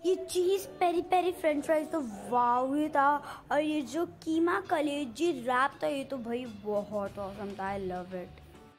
ये cheese peri peri French fries तो wow ही था, और ये जो कीमा कलेजी रैप था ये तो भाई बहुत औसम था। I love it.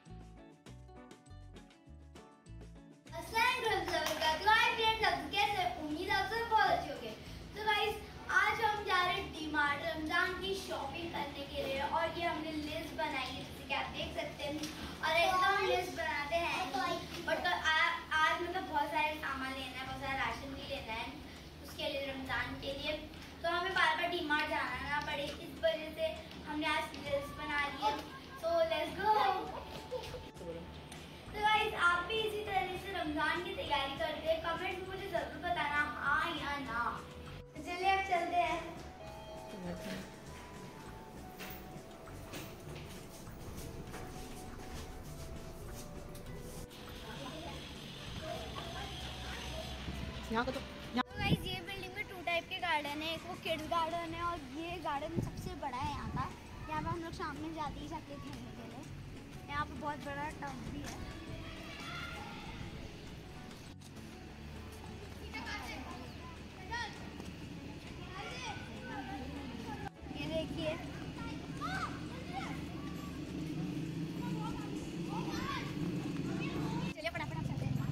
तो गाइस आज हम जा रहे हैं डी-मार्ट रमजान की शॉपिंग करने के लिए, और ये हमने लिस्ट बनाई है जैसे कि आप देख सकते हैं। और ऐसा हम लिस्ट बनाते हैं बट आज मतलब बहुत सारे सामान लेना है, बहुत सारा राशन भी लेना है उसके लिए रमजान के लिए, तो हमें बार बार डी-मार्ट जाना ना पड़े, इस वजह से हमने आज लिस्ट बना ली है। So let's go. तो गाइस आप भी इसी तरह से रमजान की तैयारी करते हैं, कमेंट में मुझे जरूर बताना हाँ या ना। तो चलिए अब चलते हैं। यहाँ का तो गाइस ये बिल्डिंग में 2 टाइप के गार्डन है, एक वो किड्स गार्डन है और ये गार्डन सबसे बड़ा है यहाँ का। यहाँ पे हम लोग शाम में जाते ही जाते खेलने के लिए। यहाँ पे बहुत बड़ा टब भी है। ये देखिए चलिए फटाफट चलते हैं।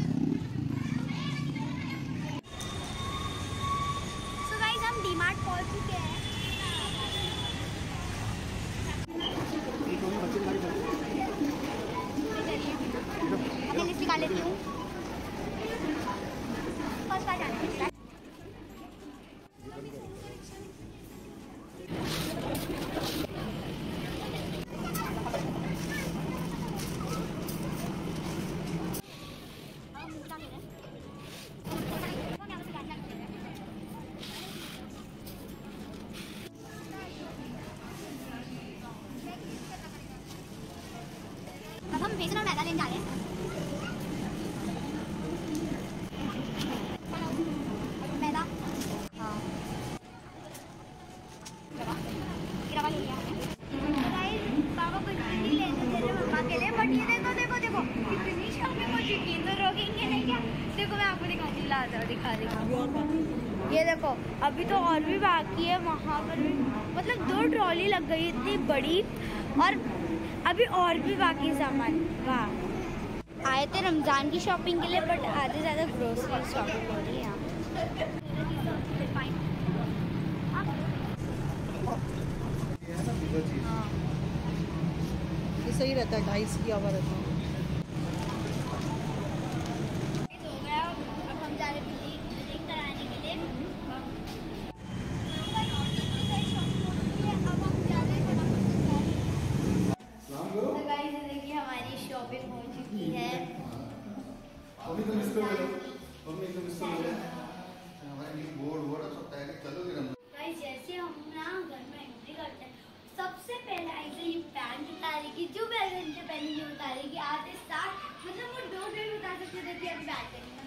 सो गाइस हम डी-मार्ट पहुंच चुके हैं। मैं लिस्ट निकाल लेती हूँ। फर्स्ट बार जाना है। अब हम बेसन और मैदा लेने जा रहे हैं। मैदा हाँ रवा ले लिया हमने। पापा कुछ नहीं लेने दे रहे मम्मा के लिए, बट ये देखो देखो देखो कितनी शॉपिंग हो चुकी है, तो रोकेंगे नहीं क्या। देखो मैं आपको दिखा रही। ये देखो अभी तो और भी बाकी है, वहाँ पर भी मतलब 2 ट्रॉली लग गई इतनी बड़ी, और अभी और भी बाकी सामान। वाह आए थे रमजान की शॉपिंग के लिए, बट आधे ज़्यादा ग्रोसरी शॉपिंग हो रही है यहाँ। हाँ ये सही रहता है, 2.5 की आवर रहता है। हो गया, अब हम जा रहे बिलिंग कराने के लिए। अब हम जा रहे हैं। तो गाइस देखिए हमारी शॉपिंग हो चुकी है। गाइस जैसे हम ना घर में एंट्री करते हैं सबसे पहले ऐसे ही पैंट उतारेगी, जो पहले पहले उतारेगी आते साथ, मतलब वो 2 मिनट उतार सकते थे कि अभी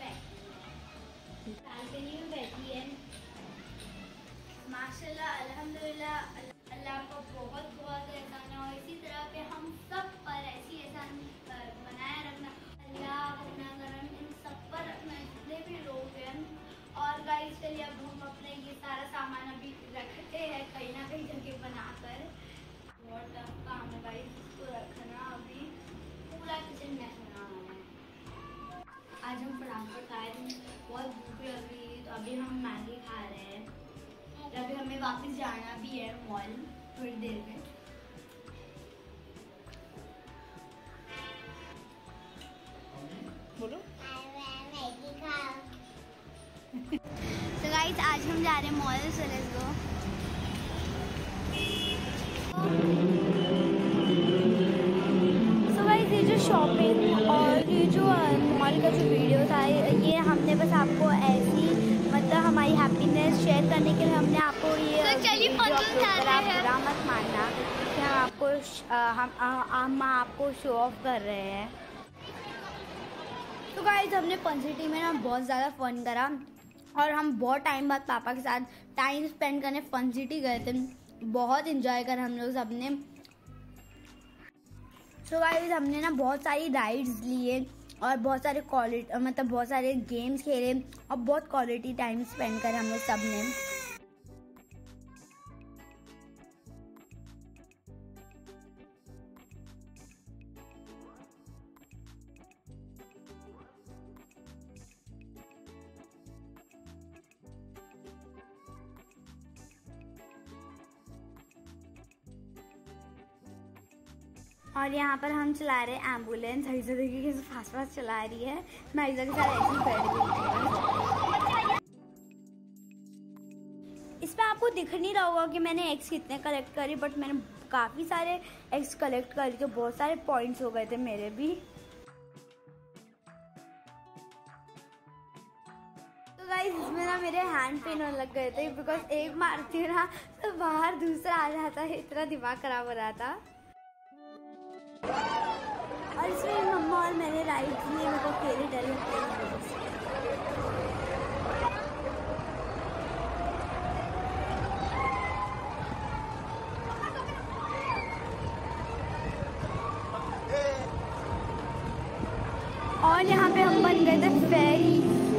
बालकनी में बैठी है। माशाल्लाह अल्हम्दुलिल्लाह, अल्लाह का बहुत बहुत एहसान है, और इसी तरह पे हम सब पर ऐसी एहसान बनाए रखना। अल्लाह अपना करम इन सब पर रखना, जितने भी लोग हैं। और गाइस चलिए अब हम अपने ये सारा सामान अभी रखते हैं कहीं ना कहीं जगह बनाकर। बहुत टफ काम है गाइस इसको रखना, अभी पूरा किचन मैच बनाना है। आज हम फटाफट खाए, बहुत भूख लग रही है तो अभी हम मैगी खा रहे हैं। अभी हमें वापस जाना भी है मॉल थोड़ी देर में। बोलो। तो गाइस आज हम जा रहे हैं mall, so let's go. So guys ये जो शॉपिंग और ये जो मॉल का जो वीडियो था ये हमने बस आपको ऐसी मतलब हमारी हैप्पीनेस शेयर करने के लिए हमने आपको ये बुरा मत मानना कि हम आपको शो ऑफ कर रहे हैं। तो गाइस हमने फन सिटी में ना बहुत ज़्यादा फन करा, और हम बहुत टाइम बाद पापा के साथ टाइम स्पेंड करने फन सिटी गए थे। बहुत इंजॉय करा हम लोग सबने। तो गाइस हमने ना बहुत सारी राइड्स लिए, और बहुत सारे क्वालिटी मतलब बहुत सारे गेम्स खेले और बहुत क्वालिटी टाइम स्पेंड करे हम लोग सब ने। और यहाँ पर हम चला रहे हैं एम्बुलेंस। हईजा देखिए कैसे फास्ट फास्ट चला रही है। मैं हईजा के साथ ऐसे ही बैठ गई। इसमें आपको दिख नहीं रहा होगा कि मैंने एग्स कितने कलेक्ट करे, बट मैंने काफ़ी सारे एग्स कलेक्ट कर लिए, बहुत सारे पॉइंट्स हो गए थे मेरे भी। तो गाइस इसमें ना मेरे हैंड पेन होने लग गए थे, बिकॉज एक मारती हूँ ना तो बाहर दूसरा आ जाता है, इतना दिमाग खराब हो रहा था। और इसमें मम्मा और मैंने राइड की, मेरे को अकेले डर लगता है। और यहाँ पे हम बन गए थे फेरी।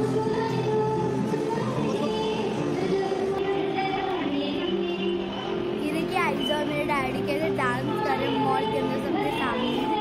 ये देखिए आइजा और मेरे डैडी कैसे डांस कर रहे हैं मॉल के अंदर सबके सामने।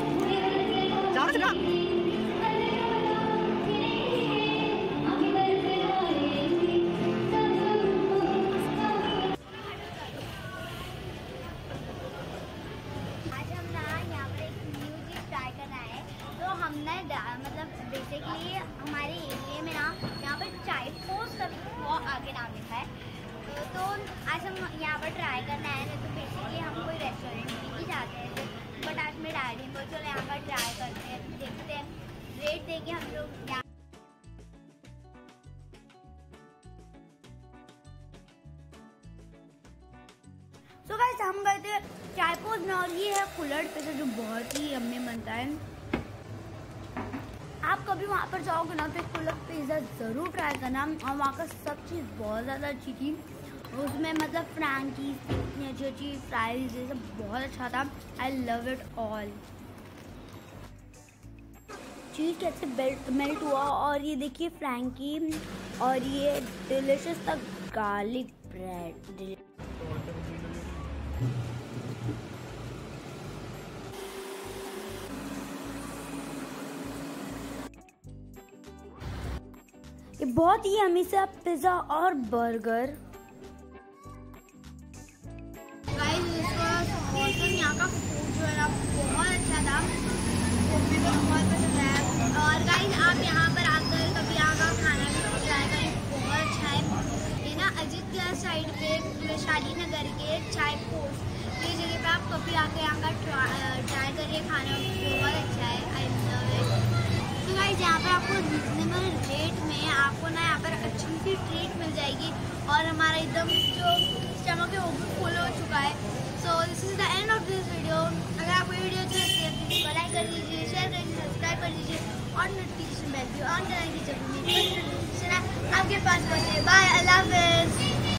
मतलब बेसिकली हमारे एरिया में ना यहाँ पर चाइपोस का बहुत आगे नाम लिखा है, तो आज हम यहाँ पर ट्राई करना है। तो बेसिकली हम कोई रेस्टोरेंट में ही जाते हैं, बट आज मेरे डैडी को चलो यहाँ पर ट्राई करते हैं, देखते हैं रेट देंगे हम लोग यहाँ। सो गाइस हम गए थे चाइपोस में, और ये है कुल्हड़ पिज़्ज़ा जो बहुत ही यम्मी बनता है। आप कभी वहाँ पर जाओगे ना तो कुल्हड़ पिज़्ज़ा ज़रूर ट्राई करना। और वहाँ का सब चीज़ बहुत ज़्यादा अच्छी थी। उसमें मतलब फ्रैंकीज इतनी अच्छी अच्छी फ्राइज, ये सब बहुत अच्छा था। I love it all. Cheese कैसे मेल्ट हुआ, और ये देखिए फ्रैंकी, और ये डिलीशियस था गार्लिक ब्रेड। ये बहुत ही यम्मी सा पिज़्ज़ा और बर्गर। यहाँ का फूड जो है ना बहुत अच्छा था, मेरे को बहुत पसंद आया। और गाइस आप यहाँ पर आकर कभी यहाँ का खाना भी ट्राई करें, बहुत अच्छा है। ये ना अजित के साइड पे वैशाली नगर के चाइपोस, ये जगह पे आप कभी आकर यहाँ का ट्राई करिए, खाना बहुत अच्छा है। I love it. तो गाइस यहाँ पर आपको रिजनेबल रेट में आपको ना यहाँ पर अच्छी सी ट्रीट मिल जाएगी, और हमारा एकदम जो स्टमक है वो भी फुल हो चुका है। So this is the end of this video. अगर आपको ये वीडियो अच्छी लगती है प्लीज़ लाइक कर दीजिए, शेयर कर दीजिए, सब्सक्राइब कर दीजिए और नोटिफिकेशन बेल भी ऑन कराएंगे जब मेरी नोटिफिकेशन आपके पास पहुँचे। बाय, अल्लाह हाफ़िज़।